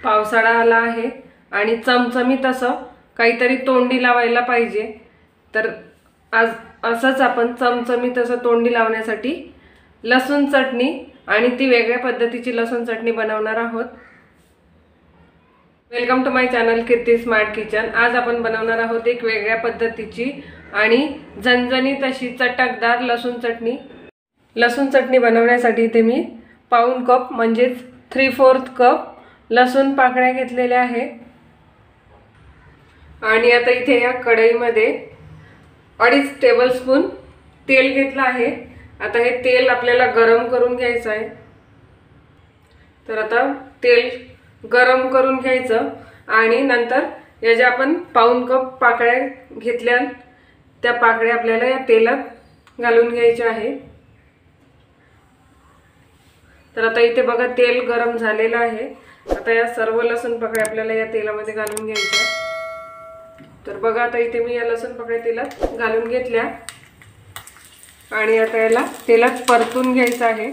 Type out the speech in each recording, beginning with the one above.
पावसाळा आला आहे आणि चमचमीत असं काहीतरी तोंडी लावायला पाहिजे। तर आज असंच आपण चमचमीत असं तोंडी लावण्यासाठी लसूण चटणी आणि ती वेगळ्या पद्धतीची लसूण चटणी बनवणार आहोत। Welcome to my channel Kirti smart kitchen. आज आपण बनवणार आहोत एक वेगळ्या पद्धतीची आणि झणझणीत अशी चटकदार लसूण चटणी। लसूण चटणी बनवण्यासाठी इथे मी पाऊण कप म्हणजेच 3/4 कप लसूण पाकळ्या घेतलेल्या आहे। आणि आता इथे या कढईमध्ये 2.5 टेबलस्पून तेल घेतलं आहे। आता हे तेल आपल्याला गरम करून घ्यायचं आहे। तर आता तेल गरम करून घ्यायचं आणि नंतर या ज्या आपण पाऊण कप पाकळ्या घेतल्या त्या पाकळ्या आपल्याला या तेलात घालून घ्यायच्या आहे। तर आता इथे बघा तेल गरम झालेलं आहे। आता या सर्व लसूण पाकळ्या आपल्याला या तेलामध्ये घालून घ्यायच्या। तर बघा आता इथे मी या लसूण पाकळ्या तेलात घालून घेतल्या आणि आता याला तेलात परतून घ्यायचं आहे।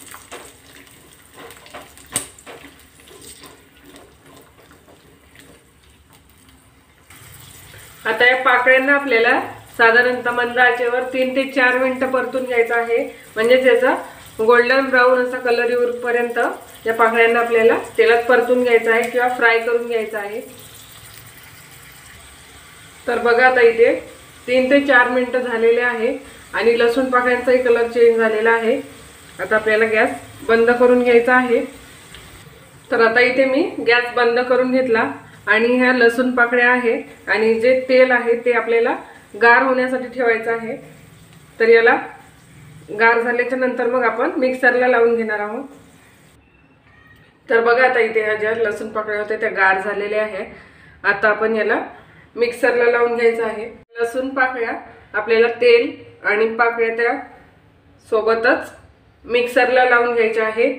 आता या पाकळ्यांना आपल्याला साधारणतः मंद आचेवर 3 ते 4 मिनिटं परतून घ्यायचं आहे। म्हणजे त्याचा गोल्डन ब्राउन असा कलर येऊपर्यंत या पाकळ्यांना आपल्याला तेलात परतून घ्यायचा आहे किंवा फ्राय करून घ्यायचा आहे। तर बघा आता इथे 3 ते 4 मिनिटं झालेले आहे आणि लसूण पाकळ्यांचाही कलर चेंज झालेला आहे। आता आपल्याला गॅस बंद करून घ्यायचा आहे। तर आता इथे मी गॅस बंद करून घेतला आणि ह्या लसूण पाकळ्या आहे आणि जे तेल आहे ते आपल्याला गार होण्यासाठी ठेवायचं आहे। तर याला गार झाल्याच्या नंतर मग आपण मिक्सरला लावून घेणार आहोत। तर बघा आता इथे ह्या ज्या लसूण पाकळ्या होत्या त्या गार झालेल्या आहे। आता आपण याला मिक्सरला लावून घ्यायचं आहे। लसूण पाकळ्या आपल्याला तेल आणि पाकळ्या त्या सोबतच मिक्सरला लावून घ्यायचे आहे।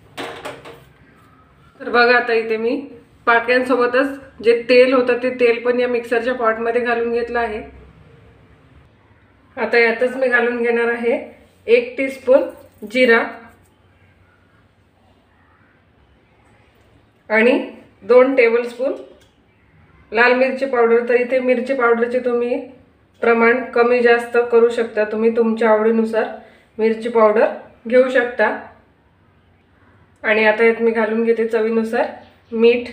तर बघा आता इथे मी पाकळ्यांसोबतच जे तेल होतं ते तेल पण या मिक्सरच्या पॉटमध्ये घालून घेतलं आहे। आता यातच मी घालून घेणार आहे 1 टीस्पून जिरा आणि 2 टेबलस्पून लाल मिरची पावडर। तर इथे मिरची पावडरचे तुम्ही प्रमाण कमी जास्त करू शकता, तुम्ही तुमच्या आवडीनुसार मिरची पावडर घेऊ शकता। आणि आता यात मी घालून घेते चवीनुसार मीठ।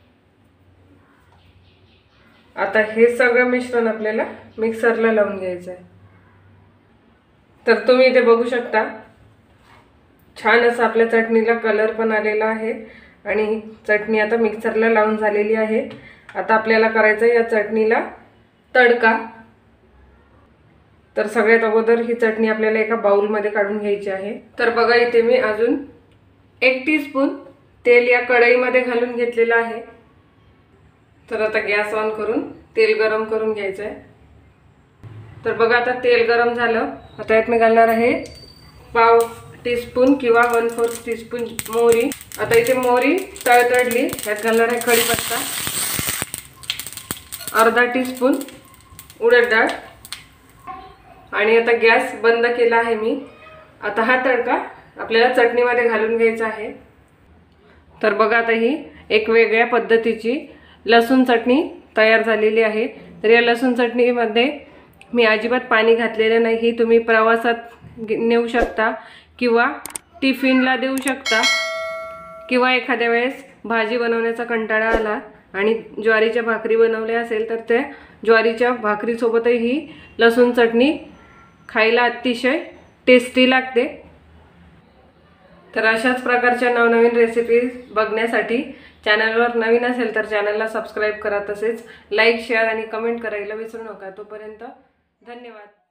आता हे सगळं मिश्रण आपल्याला मिक्सरला लावून घ्यायचं आहे। तर तुम्ही इथे बघू शकता छान असा आपल्या चटणीला कलर पण आलेला आहे आणि चटणी आता मिक्सरला लावून झालेली आहे। आता आपल्याला करायचं या चटणीला तडका। तर सगळ्यात अगोदर ही चटणी आपल्याला एका बाउलमध्ये काढून घ्यायची आहे। तर बघा इथे मी अजून 1 टीस्पून तेल या कढईमध्ये घालून घेतलेलं आहे। तर आता गॅस ऑन करून तेल गरम करून घ्यायचं आहे। तर बघा आता तेल गरम झालं। आता यात मी घालणार आहे पाव टीस्पून किंवा 1/4 टीस्पून मोहरी। आता इथे मोहरी तडतडली, यात घालणार आहे कढीपत्ता, अर्धा टीस्पून उडद डाळ आणि आता गॅस बंद केला आहे मी। आता हा तडका आपल्याला चटणीमध्ये घालून घ्यायचा आहे। तर बघा आता ही एक वेगळ्या पद्धतीची लसूण चटणी तयार झालेली आहे। तर या लसूण चटणीमध्ये मी अजिबात पाणी घातलेलं नाही। तुम्ही प्रवासात नेऊ शकता किंवा टिफिनला देऊ शकता किंवा एखाद्या वेळेस भाजी बनवण्याचा कंटाळा आला आणि ज्वारीच्या भाकरी बनवल्या असेल तर त्या ज्वारीच्या भाकरीसोबतही ही लसूण चटणी खायला अतिशय टेस्टी लागते। तर अशाच प्रकारच्या नवनवीन रेसिपीज बघण्यासाठी चॅनलवर नवीन असेल तर चॅनलला सबस्क्राइब करा, तसेच लाईक शेअर आणि कमेंट करायला विसरू नका। तोपर्यंत धन्यवाद।